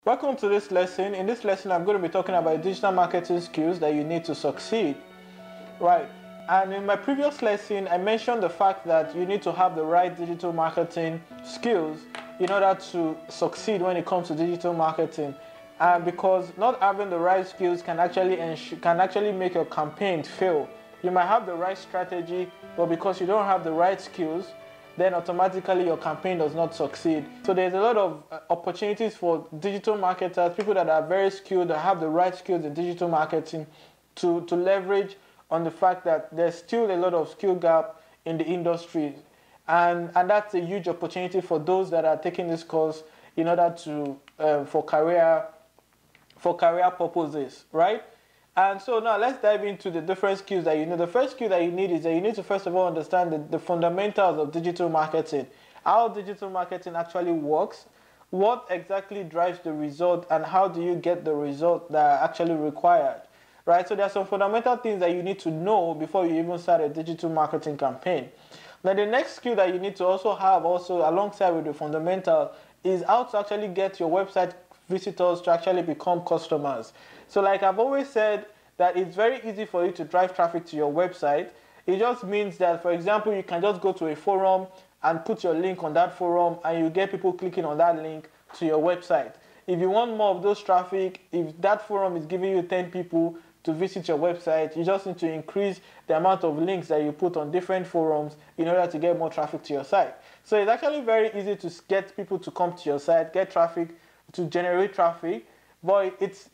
Welcome to this lesson. In this lesson, I'm going to be talking about digital marketing skills that you need to succeed. Right. And in my previous lesson, I mentioned the fact that you need to have the right digital marketing skills in order to succeed when it comes to digital marketing. Because not having the right skills can actually make your campaign fail. You might have the right strategy, but because you don't have the right skills, then automatically your campaign does not succeed. So there's a lot of opportunities for digital marketers, people that are very skilled, that have the right skills in digital marketing to leverage on the fact that there's still a lot of skill gap in the industry. And that's a huge opportunity for those that are taking this course in order to, for career purposes, right? And so now let's dive into the different skills that you need. The first skill that you need is that you need to first of all understand the fundamentals of digital marketing, how digital marketing actually works, what exactly drives the result, and how do you get the result that are actually required, right? So there are some fundamental things that you need to know before you even start a digital marketing campaign. Now the next skill that you need to also have also alongside with the fundamental is how to actually get your website visitors to actually become customers. So like I've always said, that it's very easy for you to drive traffic to your website. It just means that, for example, you can just go to a forum and put your link on that forum and you get people clicking on that link to your website. If you want more of those traffic, if that forum is giving you 10 people to visit your website, you just need to increase the amount of links that you put on different forums in order to get more traffic to your site. So it's actually very easy to get people to come to your site, get traffic, to generate traffic, but it's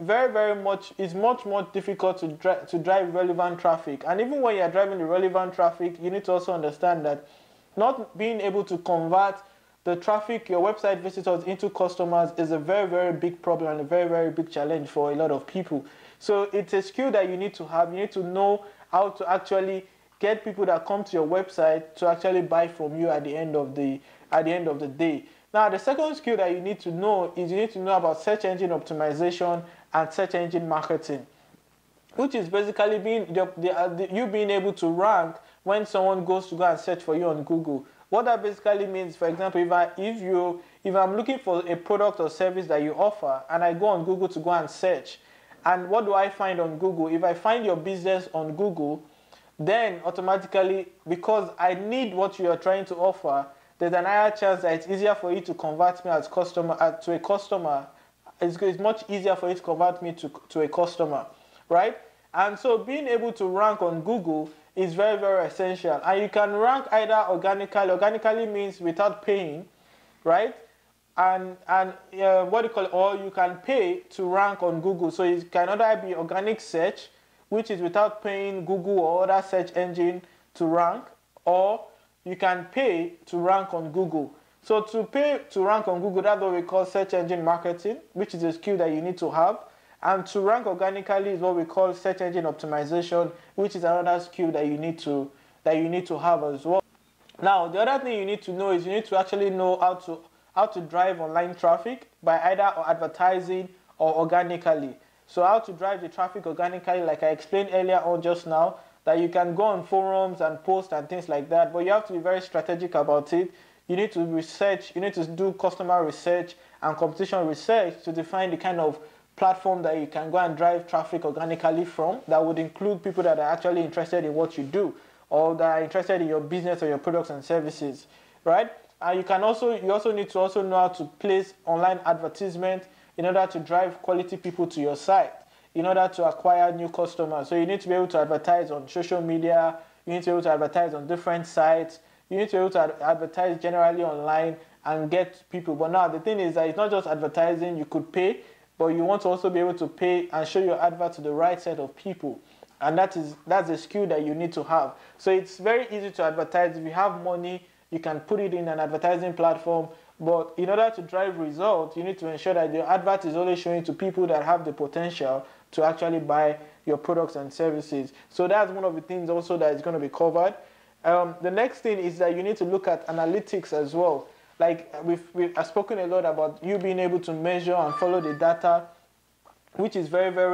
much more difficult to drive relevant traffic. And even when you're driving the relevant traffic, you need to also understand that not being able to convert the traffic, your website visitors, into customers is a very big problem and a very big challenge for a lot of people. So it's a skill that you need to have. You need to know how to actually get people that come to your website to actually buy from you at the end of the day. Now, the second skill that you need to know is you need to know about search engine optimization and search engine marketing, which is basically you being able to rank when someone goes to go and search for you on Google. What that basically means, for example, if I'm looking for a product or service that you offer and I go on Google to go and search, and what do I find on Google? If I find your business on Google, then automatically, because I need what you are trying to offer, there's an higher chance that it's easier for you to convert me to a customer. It's much easier for you to convert me to a customer, right? And so being able to rank on Google is very essential. And you can rank either organically. Organically means without paying, right? And what do you call it? Or you can pay to rank on Google. So it can either be organic search, which is without paying Google or other search engine to rank, or you can pay to rank on Google. So to pay to rank on Google, that's what we call search engine marketing, which is a skill that you need to have. And to rank organically is what we call search engine optimization, which is another skill that you need to have as well. Now, the other thing you need to know is you need to actually know how to drive online traffic by either advertising or organically. So how to drive the traffic organically, like I explained earlier on just now, that you can go on forums and post and things like that, but you have to be very strategic about it. You need to research, you need to do customer research and competition research to define the kind of platform that you can go and drive traffic organically from. That would include people that are actually interested in what you do or that are interested in your business or your products and services, right? And you also need to also know how to place online advertisement in order to drive quality people to your site, in order to acquire new customers. So you need to be able to advertise on social media, you need to be able to advertise on different sites, you need to be able to advertise generally online and get people. But now the thing is that it's not just advertising, you could pay, but you want to also be able to pay and show your advert to the right set of people. And that's a skill that you need to have. So it's very easy to advertise. If you have money, you can put it in an advertising platform. But in order to drive results, you need to ensure that your advert is only showing to people that have the potential to actually buy your products and services. So that's one of the things also that is going to be covered. The next thing is that you need to look at analytics as well. Like we've spoken a lot about you being able to measure and follow the data, which is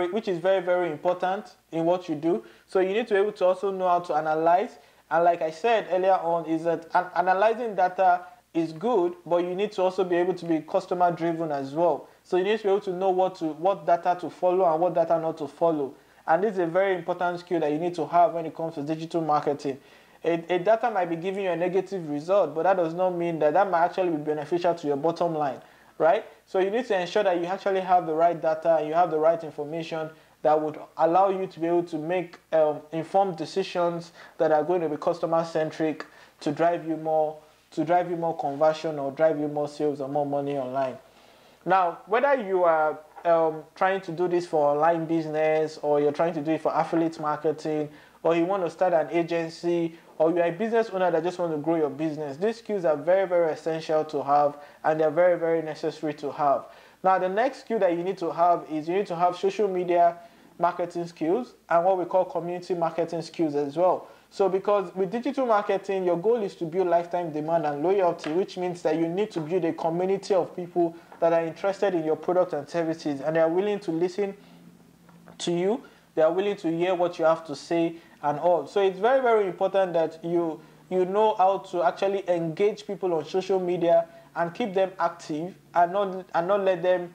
very important in what you do. So you need to be able to also know how to analyze. And like I said earlier on, is that analyzing data is good, but you need to also be able to be customer driven as well. So you need to be able to know what data to follow and what data not to follow. And this is a very important skill that you need to have when it comes to digital marketing. A data might be giving you a negative result, but that does not mean that that might actually be beneficial to your bottom line, right? So you need to ensure that you actually have the right data and you have the right information that would allow you to be able to make informed decisions that are going to be customer-centric to drive you more conversion or drive you more sales or more money online. Now, whether you are trying to do this for online business, or you're trying to do it for affiliate marketing, or you want to start an agency, or you're a business owner that just want to grow your business, these skills are very, very essential to have, and they're very, very necessary to have. Now, the next skill that you need to have is you need to have social media marketing skills and what we call community marketing skills as well. So because with digital marketing, your goal is to build lifetime demand and loyalty, which means that you need to build a community of people that are interested in your product and services, and they are willing to listen to you, they are willing to hear what you have to say and all. So it's very, very important that you know how to actually engage people on social media and keep them active, and not let them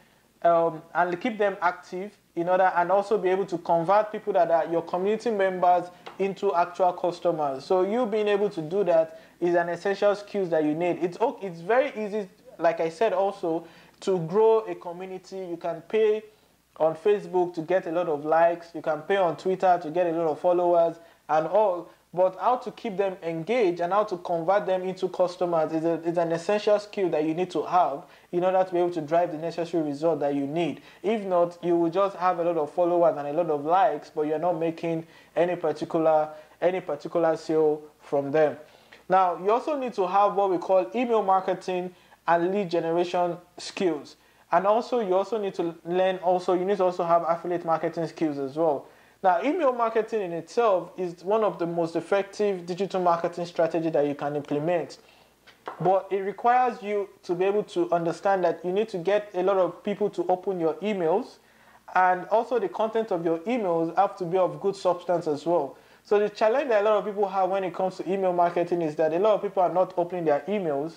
and keep them active in order, and also be able to convert people that are your community members into actual customers. So you being able to do that is an essential skill that you need. It's very easy, like I said, also to grow a community. You can pay on Facebook to get a lot of likes. You can pay on Twitter to get a lot of followers and all. But how to keep them engaged and how to convert them into customers is an essential skill that you need to have in order to be able to drive the necessary result that you need. If not, you will just have a lot of followers and a lot of likes, but you're not making any particular sale from them. Now, you also need to have what we call email marketing and lead generation skills. And also, you also need to learn, you need to also have affiliate marketing skills as well. Now, email marketing in itself is one of the most effective digital marketing strategy that you can implement. But it requires you to be able to understand that you need to get a lot of people to open your emails, and also the content of your emails have to be of good substance as well. So the challenge that a lot of people have when it comes to email marketing is that a lot of people are not opening their emails,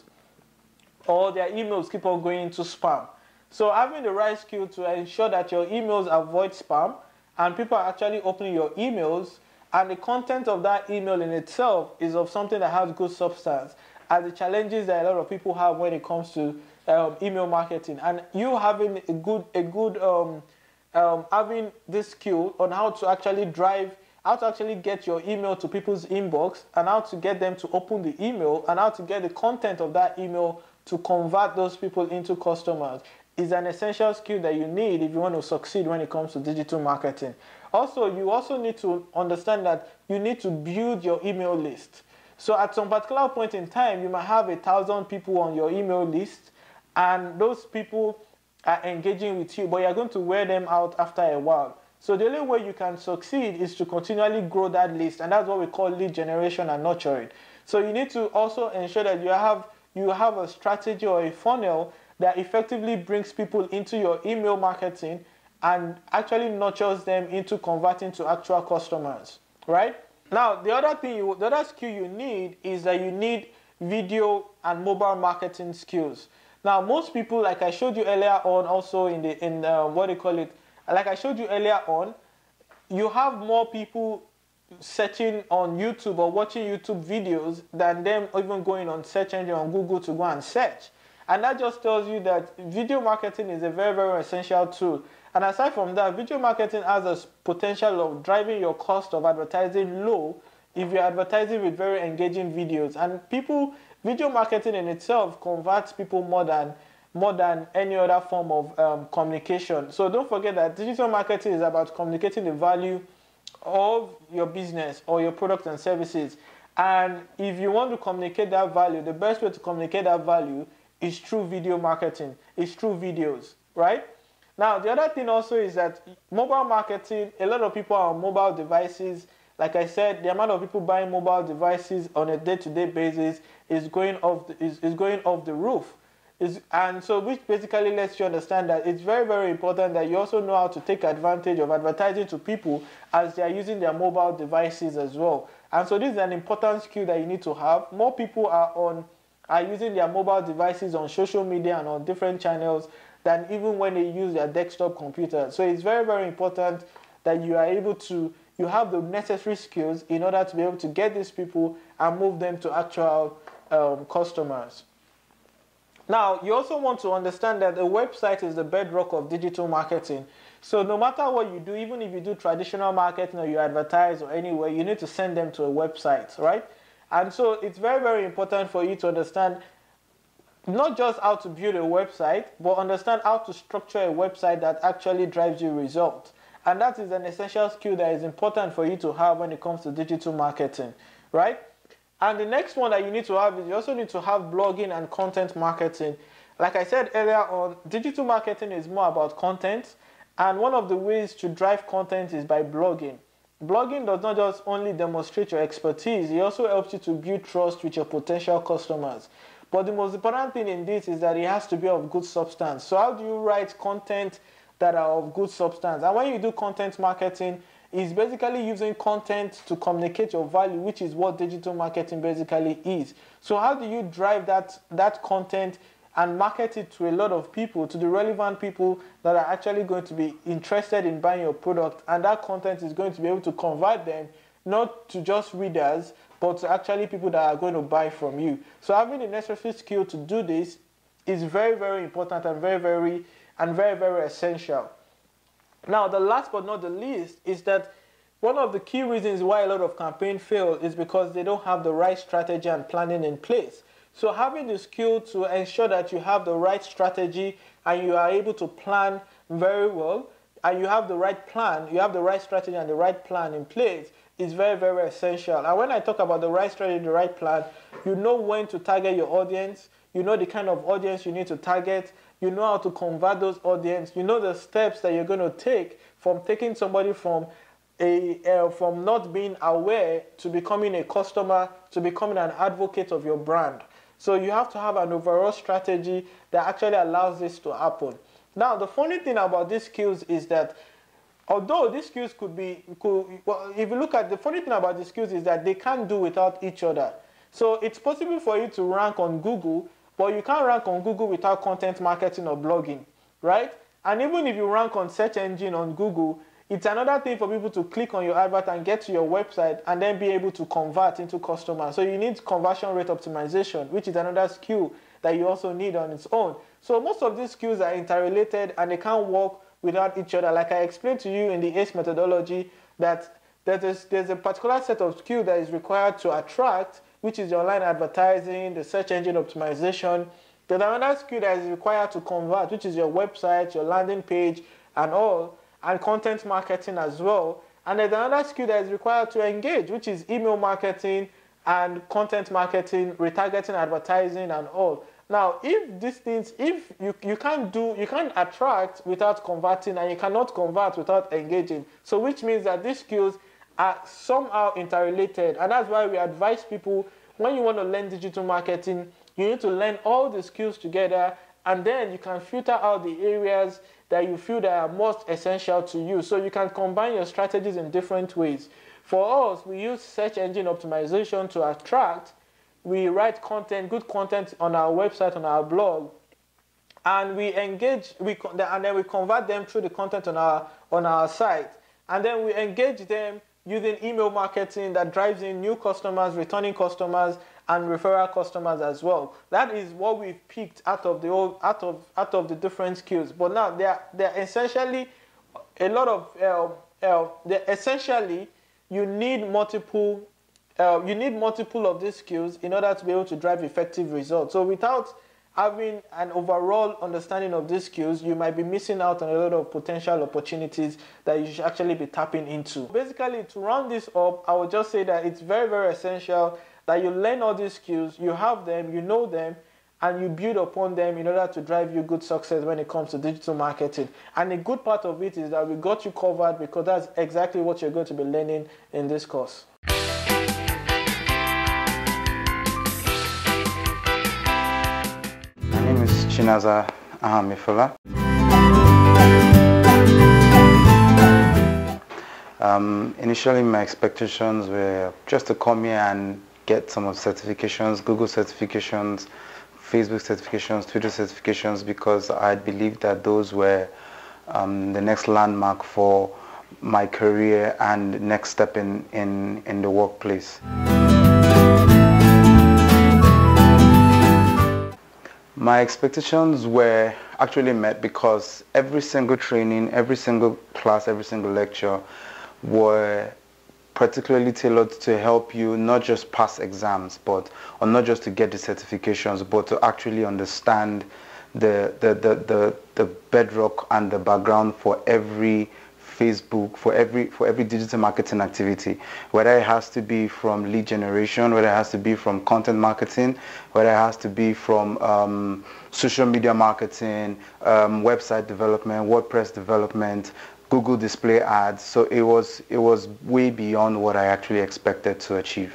or their emails keep on going into spam. So having the right skill to ensure that your emails avoid spam, and people are actually opening your emails, and the content of that email in itself is of something that has good substance, are the challenges that a lot of people have when it comes to email marketing. And you having having this skill on how to actually get your email to people's inbox, and how to get them to open the email, and how to get the content of that email to convert those people into customers is an essential skill that you need if you want to succeed when it comes to digital marketing. Also, you also need to understand that you need to build your email list. So at some particular point in time, you might have 1,000 people on your email list, and those people are engaging with you, but you're going to wear them out after a while. So the only way you can succeed is to continually grow that list, and that's what we call lead generation and nurturing. So you need to also ensure that you have a strategy or a funnel that effectively brings people into your email marketing and actually nurtures them into converting to actual customers, right? Now, the other skill you need is that you need video and mobile marketing skills. Now, most people, like I showed you earlier on, also like I showed you earlier on, you have more people searching on YouTube or watching YouTube videos than them even going on search engine on Google to go and search. And that just tells you that video marketing is a very, very essential tool. And aside from that, video marketing has a potential of driving your cost of advertising low if you're advertising with very engaging videos. And video marketing in itself converts people more than any other form of communication. So don't forget that digital marketing is about communicating the value of your business or your products and services. And if you want to communicate that value, the best way to communicate that value is through video marketing, is through videos, right? Now, the other thing also is that mobile marketing, a lot of people are on mobile devices. Like I said, the amount of people buying mobile devices on a day-to-day basis is going off the roof. And so which basically lets you understand that it's very, very important that you also know how to take advantage of advertising to people as they are using their mobile devices as well. And so this is an important skill that you need to have. More people are using their mobile devices on social media and on different channels than even when they use their desktop computer. So it's very, very important that you are able to, you have the necessary skills in order to be able to get these people and move them to actual customers. Now, you also want to understand that a website is the bedrock of digital marketing. So no matter what you do, even if you do traditional marketing or you advertise or anywhere, you need to send them to a website, right? And so it's very, very important for you to understand not just how to build a website, but understand how to structure a website that actually drives you results. And that is an essential skill that is important for you to have when it comes to digital marketing, right? And the next one that you need to have is you also need to have blogging and content marketing. Like I said earlier on, digital marketing is more about content. And one of the ways to drive content is by blogging. Blogging does not just only demonstrate your expertise, it also helps you to build trust with your potential customers. But the most important thing in this is that it has to be of good substance. So how do you write content that are of good substance? And when you do content marketing, it's basically using content to communicate your value, which is what digital marketing basically is. So how do you drive that content and market it to a lot of people, to the relevant people that are actually going to be interested in buying your product, and that content is going to be able to convert them not to just readers, but to actually people that are going to buy from you. So having the necessary skill to do this is very, very important and very, very essential. Now, the last but not the least is that one of the key reasons why a lot of campaigns fail is because they don't have the right strategy and planning in place. So having the skill to ensure that you have the right strategy and you are able to plan very well, and you have the right plan, you have the right strategy and the right plan in place is very, very essential. And when I talk about the right strategy, the right plan, you know when to target your audience, you know the kind of audience you need to target, you know how to convert those audience, you know the steps that you're going to take from taking somebody from from not being aware to becoming a customer to becoming an advocate of your brand. So you have to have an overall strategy that actually allows this to happen. Now, the funny thing about these skills is that although these skills well, if you look at the funny thing about these skills is that they can't do without each other. So it's possible for you to rank on Google, but you can't rank on Google without content marketing or blogging, right? And even if you rank on search engine on Google, it's another thing for people to click on your advert and get to your website and then be able to convert into customers. So you need conversion rate optimization, which is another skill that you also need on its own. So most of these skills are interrelated and they can't work without each other. Like I explained to you in the ACE methodology, that there's a particular set of skills that is required to attract, which is your online advertising, the search engine optimization. There's another skill that is required to convert, which is your website, your landing page, and all, and content marketing as well. And there's another skill that is required to engage, which is email marketing and content marketing, retargeting, advertising, and all. Now, if these things, if you can't attract without converting, and you cannot convert without engaging. So which means that these skills are somehow interrelated. And that's why we advise people, when you want to learn digital marketing, you need to learn all the skills together, and then you can filter out the areas that you feel that are most essential to you. So you can combine your strategies in different ways. For us, we use search engine optimization to attract. We write content, good content on our website, on our blog, and we engage, and then we convert them through the content on our site. And then we engage them using email marketing that drives in new customers, returning customers, and referral customers as well. That is what we've picked out of the different skills. But now they're essentially a lot of essentially you need multiple of these skills in order to be able to drive effective results. So without having an overall understanding of these skills, you might be missing out on a lot of potential opportunities that you should actually be tapping into. Basically, to round this up, I would just say that it's very, very essential that you learn all these skills, you have them, you know them, and you build upon them in order to drive you good success when it comes to digital marketing. And the good part of it is that we got you covered, because that's exactly what you're going to be learning in this course. My name is Chinaza Ahamifola. Initially, my expectations were just to come here and get some of certifications, Google certifications, Facebook certifications, Twitter certifications, because I believed that those were the next landmark for my career and next step in the workplace. My expectations were actually met because every single training, every single class, every single lecture were particularly tailored to help you not just pass exams, or not just to get the certifications, but to actually understand the bedrock and the background for every Facebook, for every digital marketing activity, whether it has to be from lead generation, whether it has to be from content marketing, whether it has to be from social media marketing, website development, WordPress development, Google display ads. So it was way beyond what I actually expected to achieve.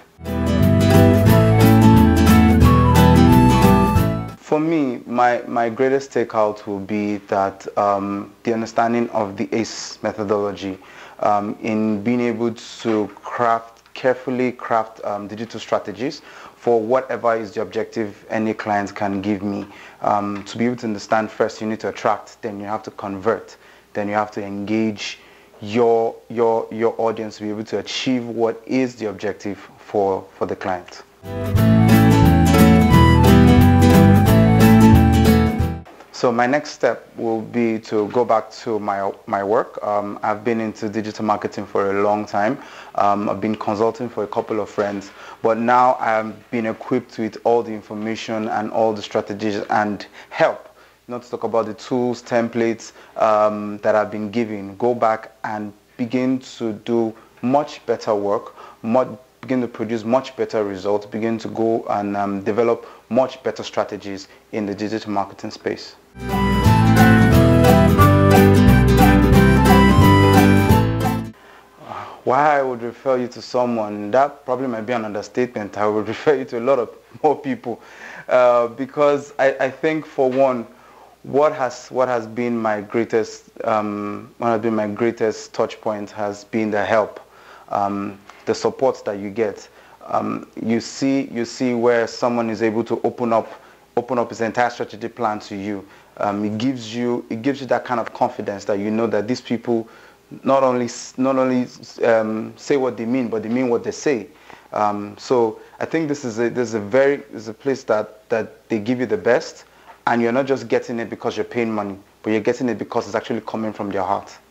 For me, my greatest takeout will be that the understanding of the ACE methodology in being able to carefully craft digital strategies for whatever is the objective any client can give me. To be able to understand, first you need to attract, then you have to convert, then you have to engage your audience to be able to achieve what is the objective for the client. So my next step will be to go back to my work. I've been into digital marketing for a long time. I've been consulting for a couple of friends, but now I've been equipped with all the information and all the strategies and help, not to talk about the tools, templates that I've been given. Go back and begin to do much better work, begin to produce much better results, begin to go and develop much better strategies in the digital marketing space. Why I would refer you to someone, that probably might be an understatement. I would refer you to a lot of more people because I think, for one, what has been my greatest touch point has been the help, the support that you get. You see where someone is able to open up his entire strategy plan to you. It gives you that kind of confidence that you know that these people not only say what they mean, but they mean what they say. So I think this is a place that they give you the best, and you're not just getting it because you're paying money, but you're getting it because it's actually coming from their heart.